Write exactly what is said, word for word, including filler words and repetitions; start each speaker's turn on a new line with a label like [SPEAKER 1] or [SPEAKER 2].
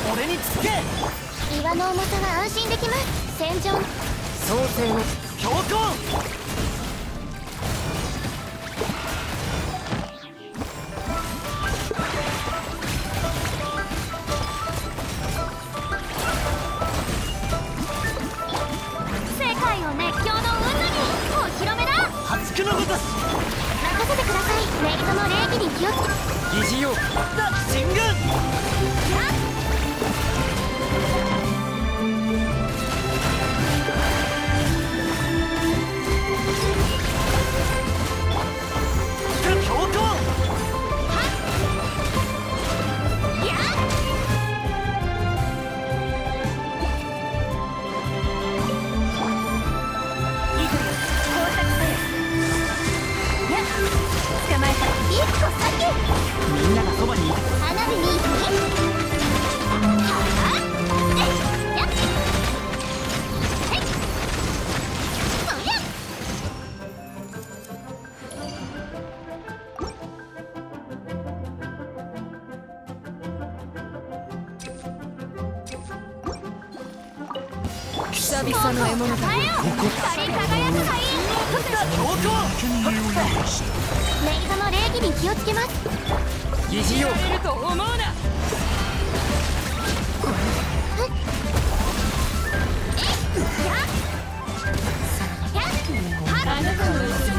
[SPEAKER 1] 俺につけ。
[SPEAKER 2] 岩の重さは安心できます。戦場
[SPEAKER 1] 創世の強行。
[SPEAKER 2] 世界を熱狂の運河にお披露目だ。
[SPEAKER 1] 破竹のごとし。
[SPEAKER 2] 任せてください。メイドの礼儀に気をつけ。
[SPEAKER 1] 疑似用だ進軍。みんながそばにいる。
[SPEAKER 2] 花火にいい
[SPEAKER 3] 久々の獲物だ。
[SPEAKER 2] 光り輝く灰。メイドの礼儀に気をつけます。
[SPEAKER 1] 疑似用
[SPEAKER 3] いると思うな。あの子の